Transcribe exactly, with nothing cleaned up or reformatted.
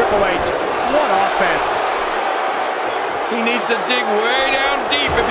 Triple H. What offense. He needs to dig way down deep if